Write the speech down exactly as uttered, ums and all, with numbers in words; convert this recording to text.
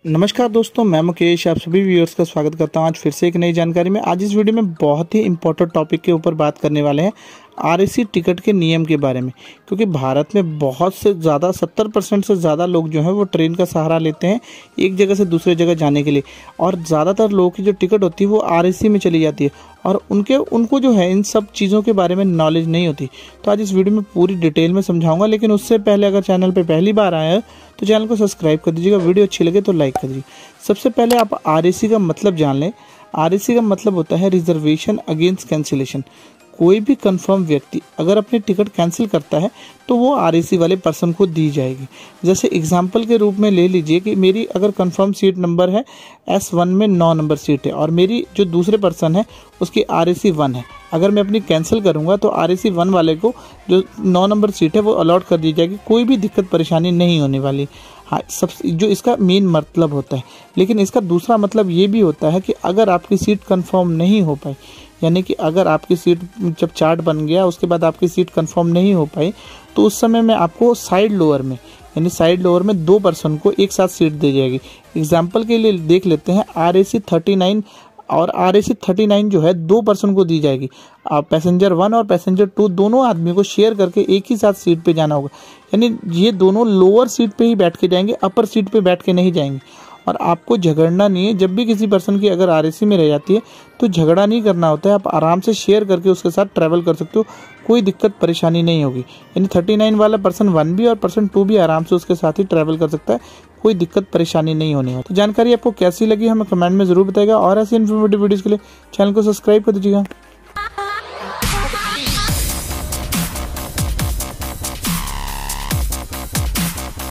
नमस्कार दोस्तों, मैं मुकेश आप सभी व्यूअर्स का स्वागत करता हूं आज फिर से एक नई जानकारी में। आज इस वीडियो में बहुत ही इंपॉर्टेंट टॉपिक के ऊपर बात करने वाले हैं, आरएसी टिकट के नियम के बारे में। क्योंकि भारत में बहुत से ज़्यादा सत्तर परसेंट से ज़्यादा लोग जो हैं वो ट्रेन का सहारा लेते हैं एक जगह से दूसरे जगह जाने के लिए, और ज़्यादातर लोगों की जो टिकट होती है वो आरएसी में चली जाती है और उनके उनको जो है इन सब चीज़ों के बारे में नॉलेज नहीं होती। तो आज इस वीडियो में पूरी डिटेल में समझाऊंगा, लेकिन उससे पहले अगर चैनल पर पहली बार आया है तो चैनल को सब्सक्राइब कर दीजिएगा, वीडियो अच्छी लगे तो लाइक कर दीजिए। सबसे पहले आप आरएसी का मतलब जान लें। आरएसी का मतलब होता है रिजर्वेशन अगेंस्ट कैंसिलेशन। कोई भी कंफर्म व्यक्ति अगर अपनी टिकट कैंसिल करता है तो वो आरएसी वाले पर्सन को दी जाएगी। जैसे एग्जांपल के रूप में ले लीजिए कि मेरी अगर कंफर्म सीट नंबर है एस वन में नौ नंबर सीट है और मेरी जो दूसरे पर्सन है उसकी आरएसी वन है। अगर मैं अपनी कैंसिल करूंगा तो आरएसी वन वाले को जो नौ नंबर सीट है वो अलॉट कर दी जाएगी, कोई भी दिक्कत परेशानी नहीं होने वाली। हाँ, सब जो इसका मेन मतलब होता है। लेकिन इसका दूसरा मतलब ये भी होता है कि अगर आपकी सीट कंफर्म नहीं हो पाई, यानी कि अगर आपकी सीट जब चार्ट बन गया उसके बाद आपकी सीट कंफर्म नहीं हो पाई, तो उस समय में आपको साइड लोअर में यानी साइड लोअर में दो पर्सन को एक साथ सीट दी जाएगी। एग्जाम्पल के लिए देख लेते हैं, R A C thirty nine और R A C thirty nine जो है दो पर्सन को दी जाएगी। आप पैसेंजर वन और पैसेंजर टू दोनों आदमी को शेयर करके एक ही साथ सीट पे जाना होगा, यानी ये दोनों लोअर सीट पे ही बैठ के जाएंगे, अपर सीट पे बैठ के नहीं जाएंगे। और आपको झगड़ना नहीं है। जब भी किसी पर्सन की अगर आरएसी में रह जाती है तो झगड़ा नहीं करना होता है, आप आराम से शेयर करके उसके साथ ट्रैवल कर सकते हो, कोई दिक्कत परेशानी नहीं होगी। यानी थर्टी नाइन वाला पर्सन वन भी और पर्सन टू भी आराम से उसके साथ ही ट्रैवल कर सकता है, कोई दिक्कत परेशानी नहीं होने वाली। तो जानकारी आपको कैसी लगी हमें कमेंट में जरूर बताइएगा, और ऐसी इन्फॉर्मेटिव वीडियोस के लिए चैनल को सब्सक्राइब कर दीजिएगा।